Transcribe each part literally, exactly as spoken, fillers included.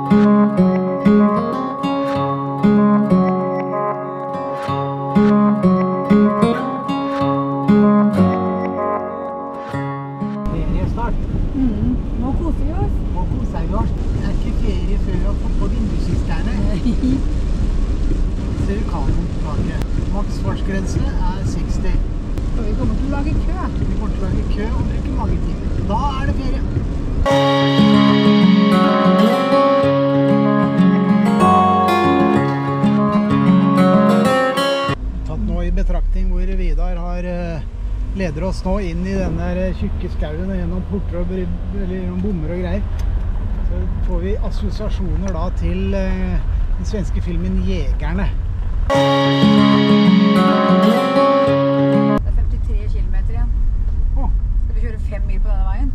Maksfartsgrense er seksti. Så vi kommer til å lage kø. Vi kommer til å lage kø og bruke mange timer. Da er det ferie. Tatt nå i betraktning hvor Vidar har leder oss nå inn i denne tjukke skauen gjennom porter og gjennom bommer og greier. Så får vi assosiasjoner da til den svenske filmen Jegerne. Det er femtitre kilometer igjen. Oh. Skal vi kjøre fem mil på denne veien?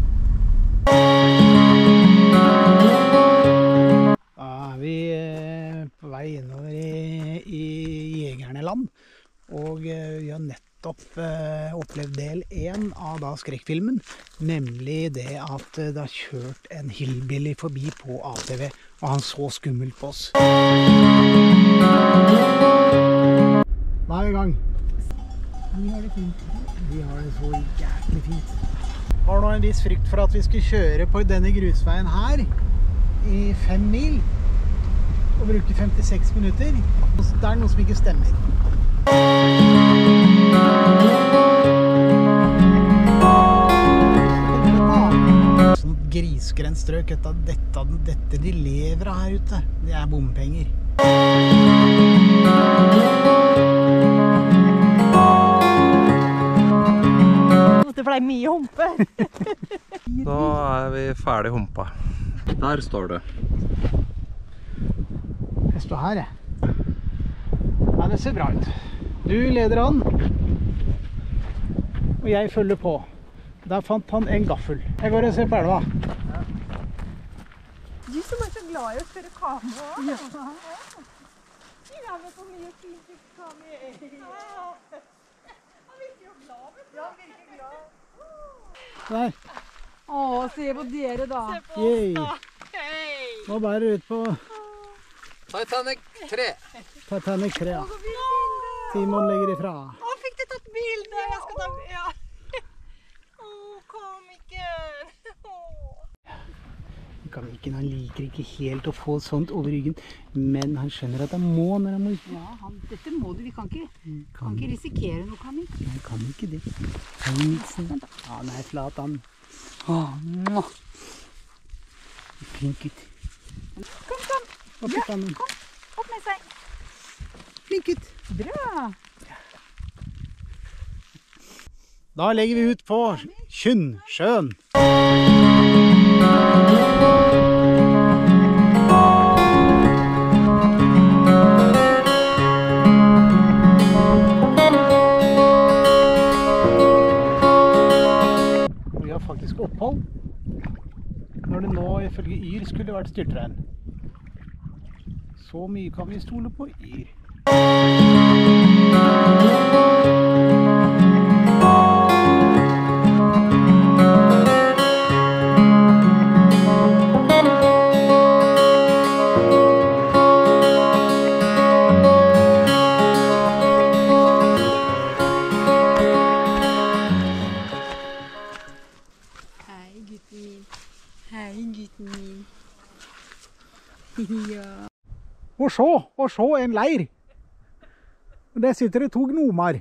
Da er vi på vei innover i, i Jegerneland, og vi har nettopp opplevd del én av da skrekkfilmen, nemlig det at det har kjørt en hillbilly forbi på A T V, og han så skummelt på oss. Da er vi i gang. Vi har det fint. Vi har det så jæklig fint. Har nå en viss frykt for at vi skulle kjøre på denne grusveien her i fem mil og bruke femtiseks minutter. Det er noe som ikke stemmer. Sånn grisgrendt strøk, dette, dette, dette de lever av her ute, det er bompenger. For det er mye humpe. Da er vi ferdig humpa. Der står det. Jeg står her, jeg. Ja, det ser bra ut. Du leder an, og jeg følger på. Der fant han en gaffel. Jeg går og ser på elva. Du som er så glad i å kjøre kamera. Ja. Du er med så mye fint i kamera. Han virker jo glad, vet du. Ja, han virker glad. Der. Åh, se på dere da. Se på Yay. oss da. Hei. Nå bærer det ut på Titanic tre. Titanic tre. Simon legger ifra. Å, fikk du tatt bilde? Jeg skal ta... Ja. Åh, komiker. Komikken, han liker ikke helt å få sånt over ryggen, men han skjønner at han må når han må ut. Ja, han, dette må du. Vi kan ikke, kan ikke risikere noe, kan vi? Nei, kan ikke det. Kan vi miksen? Ja, han er flat, han. Åh, nå. Flink ut. Kom, kom. Opp i pannen. Kom, opp med seg. Flink ut. Bra. Da legger vi ut på Kynnsjøen. Vi har faktisk opphold, når det nå ifølge Yr skulle vært styrtregn. Så mye kan vi stole på Yr. Og så, og så en leir. Og der sitter det to gnomer.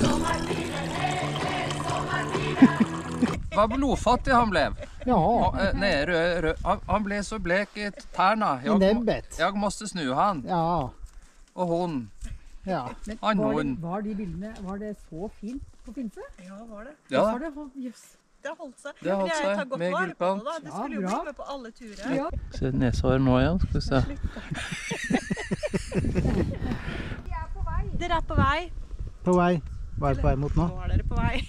Hva blodfattig han ble. Ja. Nej, rød, rød. Han, han ble så blek i tærna. I nebbet. Jeg måste snu han. Ja. Og hun. Ja. Han var, hun. det, var de bildene, var det så fint på Finse? Ja, var det. Ja, Var det, yes. Det har holdt seg. Det har holdt Jeg seg tar godt med vare på gullpant. det da. Det Ja, skulle jo bra. bli med på alle turer. Ja. se nesehår nå igjen, skal vi se. Dere er på vei. På vei. Hva er det på vei mot nå? Nå er dere på vei.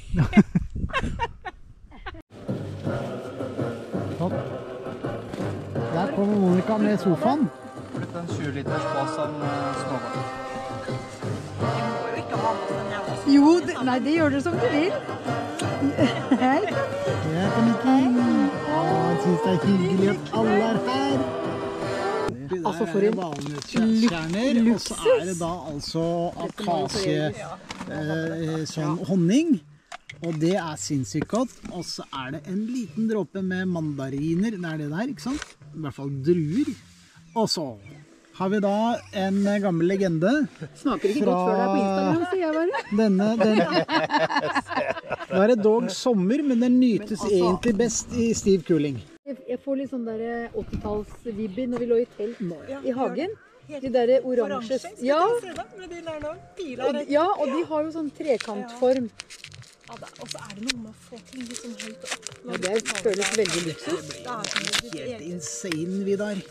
Sånn. Der kommer Monica med sofaen. Litt en tjue liters bass av småvann. Vi må jo ikke ha med oss den jævla sofaen. Jo, det, nei, det gjør dere som du vil. Hei. Ja, Komikken. Å, han synes det er hyggelig at alle er her. Altså, der for er det en valnøttkjerner, og så er det da altså akasie, eh, sånn honning. Og det er sinnssykt godt. Og så er det en liten dråpe med mandariner. Det er det der, ikke sant? I hvert fall druer. Og så har vi da en gammel legende. Smaker ikke godt før det er på Instagram, sier jeg bare. Denne, den... Nå er det dog sommer, men den nytes Men altså- egentlig best i stiv kuling. Jeg, jeg får litt sånn der åttitalls-vibber når vi lå i telt i hagen. De der oransje... Ja, Med de der nå, piler. og, ja, og de har jo sånn trekantform. Ja, da- og så er det noe med å få ting liksom høyt opp. Ja, det føles veldig luksus. Det er som ditt Helt eget. insane, Vidar.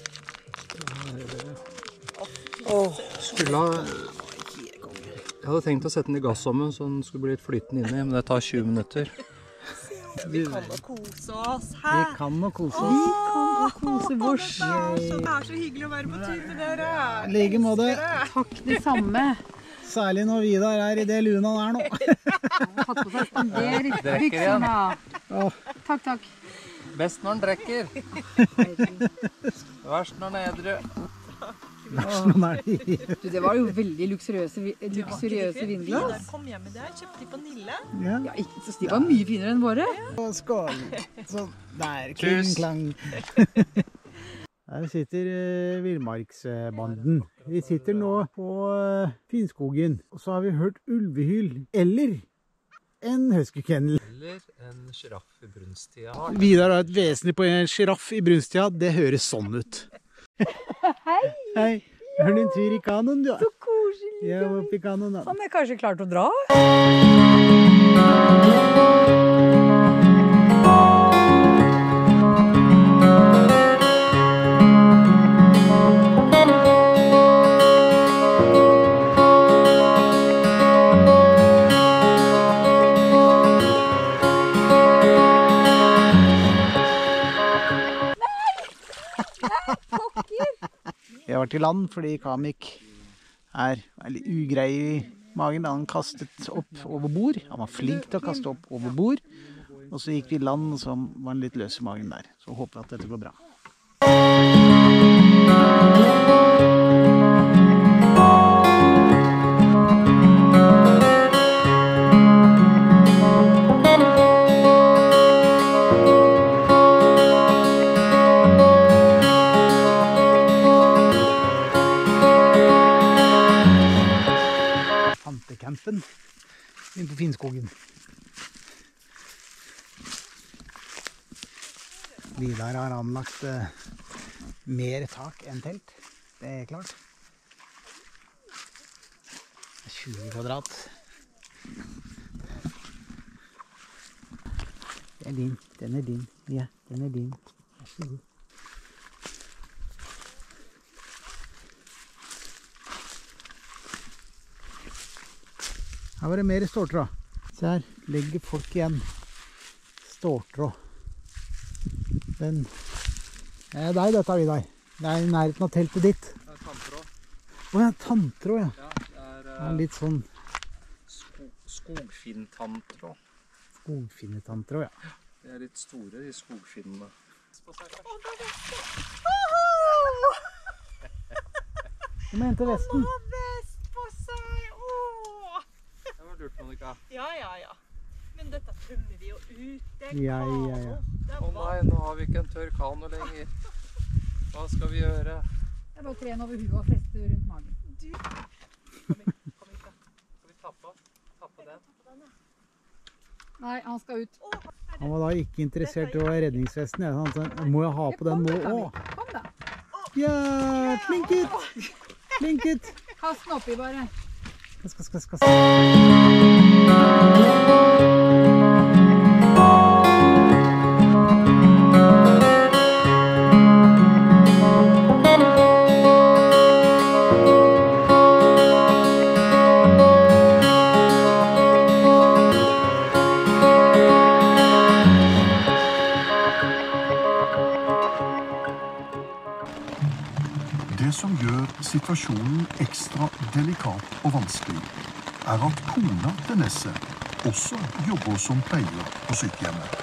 Skulle ha... Jeg hadde tenkt å sette den i gassovnen så den skulle bli litt flytende inni, men det tar tjue minutter. Vi kan jo kose oss Vi her. kan nok kose Vi oss. kan og kose vårs. Det er så, det er så hyggelig å være på tur med dere. I like måte. Takk det samme. Særlig når Vidar er i det luna der nå. Tatt på seg spanderbuksene. Åh. Takk, takk. Best når den drikker. Verst når den er edru. Sånn er det. Du, det var jo veldig luksuriøse, vi- luksuriøse Vidar vinglass. kom hjem med det, kjøpte de på Nille. Ja. Ja, ikke, så de var mye finere enn våre. Og skål. Sånn. Der, Kus. kling klang. Her sitter uh, Villmarksbanden. Vi sitter nå på uh, Finnskogen, og så har vi hørt ulvehyl, eller en huskykennel. Eller en giraff i brunsttida. Vidar har et vesentlig på en giraff i brunsttida. Det høres sånn ut. Hei, Hei, hør du en tur i kanoen, du? så koselig. Ja, opp i kanoen da. Han er kanskje klar til å dra? Jeg var til land fordi Kamik er veldig ugrei i magen. Han kastet opp over bord. Han var flink til å kaste opp over bord. Og så gikk vi i land, og så var han litt løs i magen der. Så håper jeg at dette går bra. Campen inne på Finnskogen. Vidar har anlagt uh, mer tak enn telt. Det er klart. tjue kvadrat. Det er din. Den er din. Ja, den er din. Vær så god. Her var det mer ståltråd. Se her, legger folk igjen. Ståltråd. Den det er deg dette, Vidar. Det er i nærheten av teltet ditt. Det er tanntråd. Å ja, tanntråd, ja. Ja, det er Det uh, er litt sånn sko skogfinntantråd. skogfinnetanntråd, ja. De er litt store, de skogfinnene. Du må hente vesten. Vest på seg! Åh! Det var lurt, Monica. Ja, ja, ja. Men dette tømmer vi jo ut. Det er Ja, ja, ja. kano. Det er Å nei, nå har vi ikke en tørr kano lenger. Hva skal vi gjøre? Jeg bare tren over huet og feste rundt magen. Du, Skal vi tappe? Tappe den? Nei, han skal ut. Han var da ikke interessert i å ha redningsvesten. Ja. Han sa, må jeg ha på den nå òg? Kom da. Ja, flink gutt! Flink gutt! Kast den oppi bare. Skal, skal, skal, skal. Det som gjør situasjonen ekstra delikat og vanskelig, er at kona til Nesse også jobber som pleier på sykehjemmet.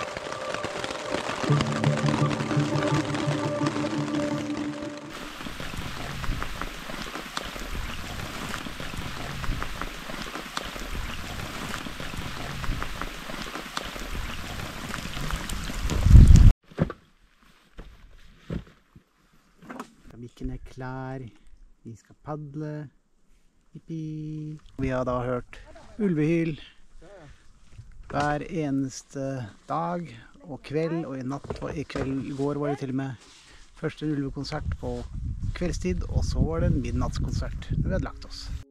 Keramikken er klar. Vi skal padle. Jippi. Vi har da hørt ulvehyl hver eneste dag og kveld, og i natt og i kveld i går var det til og med første ulvekonsert på kveldstid, og så var det en midnattskonsert når vi hadde lagt oss.